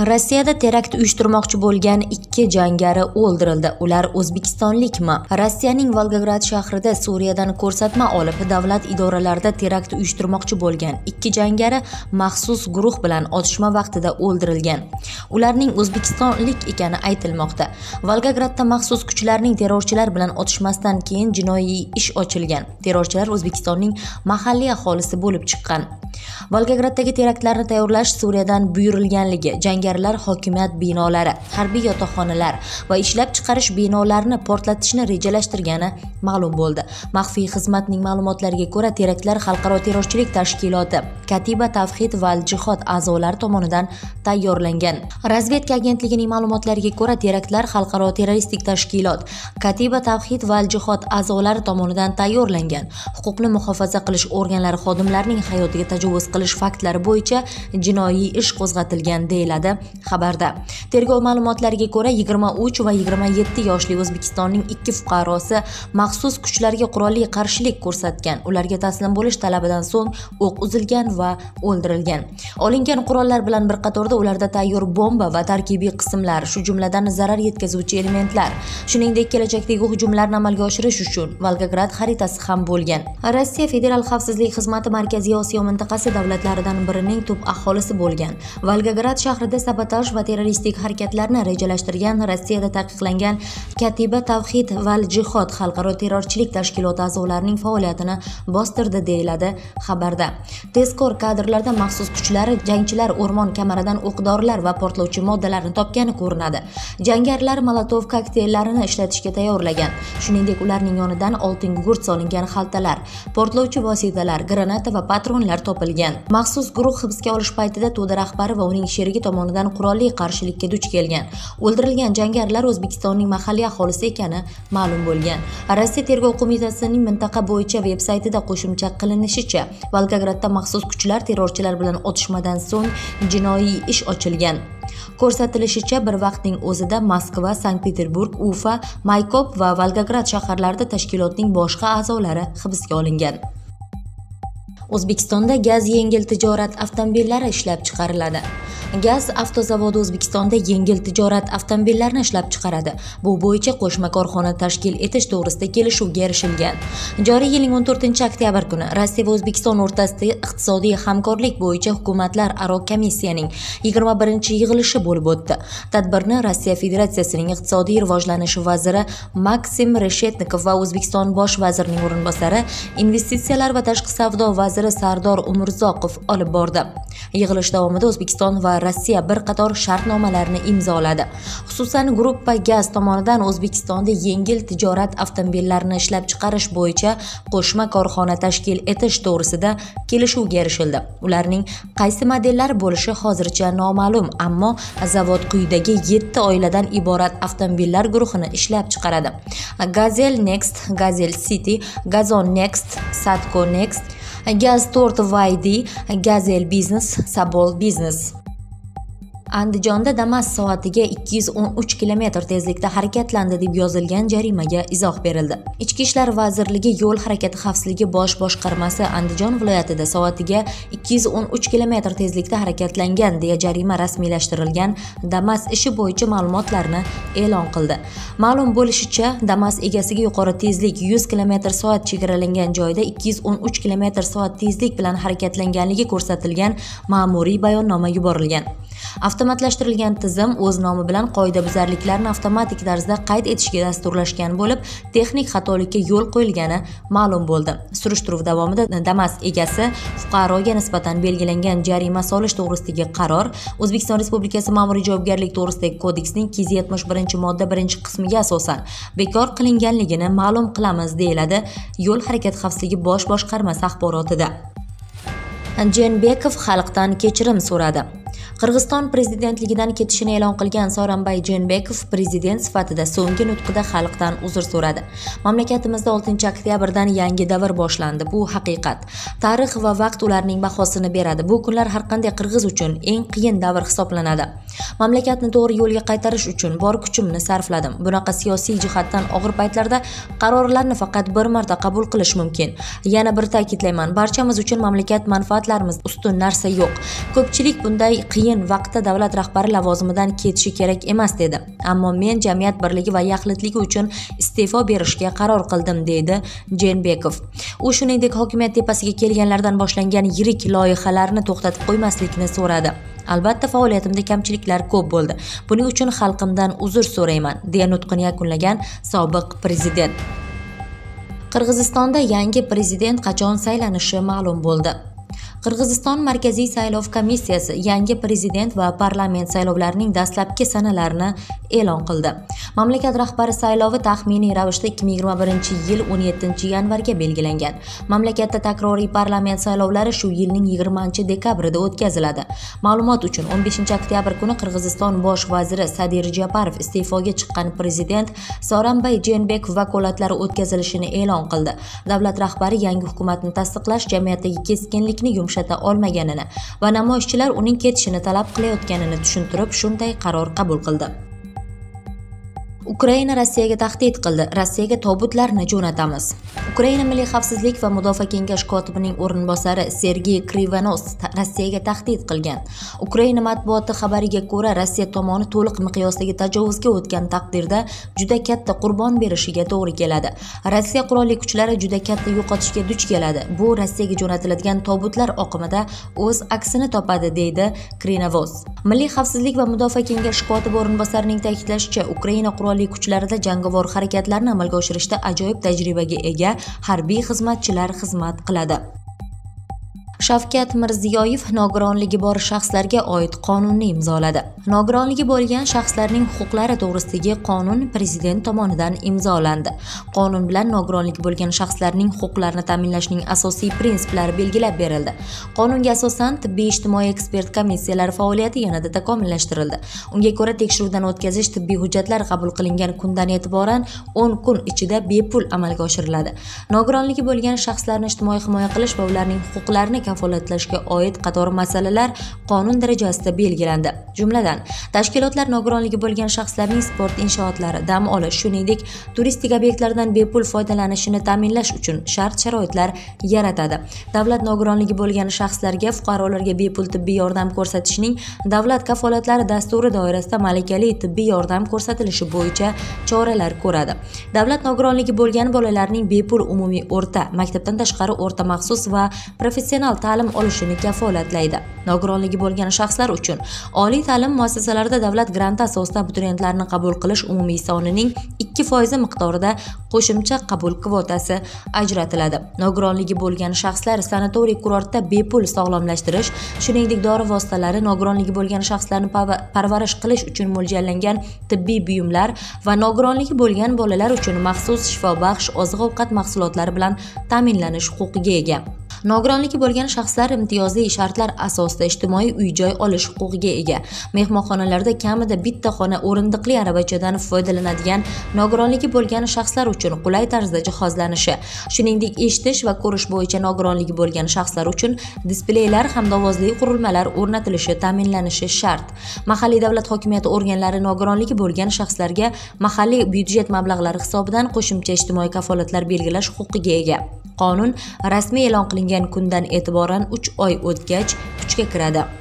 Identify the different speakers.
Speaker 1: Rossiyada terakt uyushtirmoqchi bo'lgan 2 jangari o'ldirildi. Ular o'zbekistonlikmi? Rossiyaning Volgograd shahrida Suriyadan ko'rsatma olib, davlat idoralarida terakt uyushtirmoqchi bo'lgan 2 jangari maxsus guruh bilan otishma vaqtida o'ldirilgan. Ularning o'zbekistonlik ekani aytilmoqda. Volgogradda maxsus kuchlarning terrorchilar bilan otishmasidan keyin jinoiy ish ochilgan. Terrorchilar O'zbekistonning mahalliy aholisi bo'lib chiqqan. Volgograddagi teraktlarni tayyorlash Suriyadan buyurilganligi, jangarilar hokimiyat binolari, harbiy yotoqxonalar va ishlab chiqarish binolarini portlatishni rejalashtirgani ma'lum bo'ldi. Maxfiy xizmatning ma'lumotlariga ko'ra, teraktlar xalqaro terrorchilik tashkiloti Katiba Tavhid val Jihod a'zolari tomonidan tayyorlangan. Razvedka agentligining ma'lumotlariga ko'ra, teraktlar xalqaro terroristik tashkilot Katiba Tavhid val Jihod a'zolari tomonidan tayyorlangan. Huquqni muhofaza qilish organlari xodimlarining hayotiga tajovuz qilish faktlari bo'yicha jinoiy ish qo'zg'atilgan deyiladi xabarda. Tergov ma'lumotlariga ko'ra, 23 va 27 yoshli O'zbekistonning 2 fuqarosi maxsus kuchlarga qurolli qarshilik ko'rsatgan. Ularga taslim bo'lish talabidan so'ng o'q uzilgan va o'ldirilgan. Olingan qurollar bilan bir qatorda ularda tayyor bomba va tarkibiy qismlar, shu jumladan zarar yetkazuvchi elementlar, shuningdek kelajakdagi hujumlarni amalga oshirish uchun Volgograd xaritasi ham bo'lgan. Rossiya Federal xavfsizlik xizmati Markaziy Osiyo mintaqasi davlatlaridan birining tub aholisi bo'lgan. Volgograd shahrida sabotaj va terroristik harakatlarni rejalashtirgan Rossiyada taqiqlangan Katiba Tavhid val Jihod xalqaro terrorchilik tashkiloti a'zolarining faoliyatini bostirdi deyiladi xabarda. Tezkor kadrlarda maxsus kuchlari jangchilar o'rmon kamaridan o'q-dorilar va portlovchi moddalarni topgani ko'rinadi. Jangarilar molotov kokteyllarini ishlatishga tayyorlagan. Shuningdek, ularning yonidan oltin gugurt solingan xaltalar, portlovchi vositalar, granata va patronlar topilgan. Maxsus guruh hibsga olish paytida to'da rahbari va uning sherigi tomonidan qurolli qarshilikka duch kelgan. O'ldirilgan jangarilar O'zbekistonning mahalliy aholisi ekani ma'lum bo'lgan. Rossiya tergov qo'mitasining mintaqa bo'yicha veb-saytida qo'shimcha qilinishicha, Volgogradda maxsus kuchlar terrorchilar bilan otishmadan so'ng jinoiy ish ochilgan. Ko'rsatilishicha, bir vaqtning o'zida Moskva, Sankt-Peterburg, Ufa, Maykop va Volgograd shaharlarida tashkilotning boshqa a'zolari hibsga olingan. O'zbekistonda gaz yengil tijorat avtomobillari ishlab chiqariladi. Gaz avtozavodi O'zbekistonda yengil tijorat avtomobillarini ishlab chiqaradi. Bu bo'yicha qo'shma korxona tashkil etish to'g'risida kelishuvga erishilgan. Joriy yilning 14-oktyabr kuni Rossiya va O'zbekiston o'rtasida iqtisodiy hamkorlik bo'yicha hukumatlararo komissiyaning 21-yig'ilishi bo'lib o'tdi. Tadbirni Rossiya Federatsiyasining iqtisodiy rivojlanish vaziri Maksim Reshetnikov va O'zbekiston bosh vazirining o'rinbosari, investitsiyalar va tashqi savdo vaziri Sardor Umurzoqov olib bordi. Yig'ilish davomida O'zbekiston va Rossiya bir qator shartnomalarni imzoladi. Xususan, Gruppa Gaz tomonidan O'zbekistonda yengil tijorat avtomobillarini ishlab chiqarish bo'yicha qo'shma korxona tashkil etish to'g'risida kelishuvga erishildi. Ularning qaysi modellari bo'lishi hozircha noma'lum, ammo zavod quyidagi 7 oiladan iborat avtomobillar guruhini ishlab chiqaradi. Gazel Next, Gazel City, Gazon Next, Sadco Next, Gaz Tort YD, Gazel Business, Sabol Business. Andijonda Damas soatiga 213 km tezlikda harakatlandi deb yozilgan jarimaga izoh berildi. Ichki ishlar vazirligi yo'l harakati xavfsizligi bosh boshqarmasi Andijon viloyatida soatiga 213 km tezlikda harakatlangan deya jarima rasmiylashtirilgan Damas ishi bo'yicha ma'lumotlarni e'lon qildi. Ma'lum bo'lishicha, Damas egasiga yuqori tezlik 100 km/soat chegaralangan joyda 213 km/soat tezlik bilan harakatlanganligi ko'rsatilgan ma'muriy bayonnoma yuborilgan. Avtomatlashtirilgan tizim o'z nomi bilan qoidabuzarliklarni avtomatik tarzda qayd etishga dasturlashgan bo'lib, texnik xatolikka yo'l qo'yilgani ma'lum bo'ldi. Surishtiruv davomida Damas egasi fuqaroga nisbatan belgilangan jarima solish to'g'risidagi qaror O'zbekiston Respublikasi Ma'muriy javobgarlik to'g'risidagi kodeksning 271-modda 1-qismiga asosan bekor qilinganligini ma'lum qilamiz, deyiladi Yo'l harakati xavfsizligi bosh boshqarmasi axborotida. Jeenbekov xalqdan kechirim so'radi. Qirg'iziston prezidentligidan ketishini e'lon qilgan Sooronbay Jeenbekov prezident sifatida so'nggi nutqida xalqdan uzr so'radi. Mamlakatimizda 6-oktyabrdan yangi davr boshlandi. Bu haqiqat. Tarix va vaqt ularning bahosini beradi. Bu kunlar har qanday qirg'iz uchun eng qiyin davr hisoblanadi. Mamlakatni to'g'ri yo'lga qaytarish uchun bor kuchimni sarfladim. Bunaqa siyosiy jihatdan og'ir paytlarda qarorlarni faqat bir marta qabul qilish mumkin. Yana bir ta'kidlayman, barchamiz uchun mamlakat manfaatlarimiz ustun narsa yo'q. Ko'pchilik bunday qiyin vaqtda davlat rahbari lavozimidan ketishi kerak emas dedi. Ammo men jamiyat birligi va yaxlitligi uchun iste'fo berishga qaror qildim, deydi Jeenbekov. U shuningdek hokimiyat tepasiga kelganlardan boshlangan yirik loyihalarni to'xtatib qo'ymaslikni so'radi. Albatta faoliyatimda kamchiliklar ko'p bo'ldi. Buning uchun xalqimdan uzr so'rayman, deya nutqini yakunlagan sobiq prezident. Qirg'izistonda yangi prezident qachon saylanishi ma'lum bo'ldi. Qirg'iziston Markaziy saylov komissiyasi yangi prezident va parlament saylovlarining dastlabki sanalarini e'lon qildi. Mamlakat rahbari saylovi taxminiy ravishda 2021-yil 17-yanvarga belgilangan. Mamlakatda takroriy parlament saylovlari shu yilning 20-dekabrida o'tkaziladi. Ma'lumot uchun 15-oktyabr kuni Qirg'iziston bosh vaziri Sadir Japarov iste'foga chiqqan prezident Sooronbay Jeenbekov vakolatlari o'tkazilishini e'lon qildi. Davlat rahbari yangi hukumatni tasdiqlash jamiyatdagi keskinlikni yumshata olmaganini va namoyishchilar uning ketishini talab qilayotganini tushuntirib, shunday qaror qabul qildi. Ukraina Rossiyaga tahdid qildi. Rossiyaga tobutlarni jo'natamiz. Ukraina Milliy xavfsizlik va mudofaa kengashi kotibining o'rinbosari Sergey Krivonos Rossiyaga tahdid qilgan. Ukraina matbuoti xabariga ko'ra, Rossiya tomoni to'liq miqyosdagi tajovuzga o'tgan taqdirda juda katta qurbon berishiga to'g'ri keladi. Rossiya qurolli kuchlari juda katta yo'qotishga duch keladi. Bu Rossiyaga jo'natiladigan tobutlar oqimida o'z aksini topadi, deydi Krivonos. Milliy xavfsizlik va mudofaa kengashi kotibi o'rinbosarining ta'kidlashicha, Ukraina qurolli kuchlarida jangovar harakatlarni amalga oshirishda ajoyib tajribaga ega harbiy xizmatchilar xizmat qiladi. Shavkat Mirziyoyev nogironligi bor shaxslarga oid qonunni imzoladi. Nogironligi bo'lgan shaxslarning huquqlari to'g'risidagi qonun prezident tomonidan imzolandi. Qonun bilan nogironligi bo'lgan shaxslarning huquqlarini ta'minlashning asosiy prinsiplari belgilab berildi. Qonunga asosan tibbiy ijtimoiy ekspert komissiyalari faoliyati yanada takomillashtirildi. Unga ko'ra, tekshiruvdan o'tkazish tibbiy hujjatlar qabul qilingan kundan e'tiboran 10 kun ichida bepul amalga oshiriladi. Nogironligi bo'lgan shaxslarni ijtimoiy himoya qilish va ularning huquqlarini kafolatlashga oid qator masalalar qonun darajasida belgilandi. Jumladan, tashkilotlar nogironligi bo'lgan shaxslarning sport inshootlari, dam olish, shuningdek, turistik obyektlardan bepul foydalanishini ta'minlash uchun shart-sharoitlar yaratadi. Davlat nogironligi bo'lgan shaxslarga, fuqarolarga bepul tibbiy yordam ko'rsatishning davlat kafolatlari dasturi doirasida malakali tibbiy yordam ko'rsatilishi bo'yicha choralar ko'radi. Davlat nogironligi bo'lgan bolalarning bepul umumiy o'rta, maktabdan tashqari o'rta maxsus va professional ta'lim olishini kafolatlaydi. Nogironligi bo'lgan shaxslar uchun oliy ta'lim muassasalarida davlat granti asosida abituriyentlarni qabul qilish umumiy sonining 2% miqdorida qo'shimcha qabul kvotasi ajratiladi. Nogironligi bo'lgan shaxslar sanatoriy kurortda bepul sog'lomlashtirish, shuningdek dori vositalari, nogironligi bo'lgan shaxslarni parvarish qilish uchun mo'ljallangan tibbiy buyumlar va nogironligi bo'lgan bolalar uchun maxsus shifobaxsh oziq-ovqat mahsulotlari bilan ta'minlanish huquqiga ega. Nogironligi bo'lgan shaxslar imtiyozli shartlar asosida ijtimoiy uy-joy olish huquqiga ega. Mehmonxonalarda kamida bitta xona o'rindiqli aravachadan foydalanadigan nogironligi bo'lgan shaxslar uchun qulay tarzda jihozlanishi, shuningdek eshitish va ko'rish bo'yicha nogironligi bo'lgan shaxslar uchun displeylar hamda ovozli qurilmalar o'rnatilishi ta'minlanishi shart. Mahalliy davlat hokimiyati organlari nogironligi bo'lgan shaxslarga mahalliy byudjet mablag'lari hisobidan qo'shimcha ijtimoiy kafolatlar belgilash huquqiga ega. Qonun rasmiy e'lon qilingan kundan e'tiboran 3 oy o'tgach kuchga kiradi.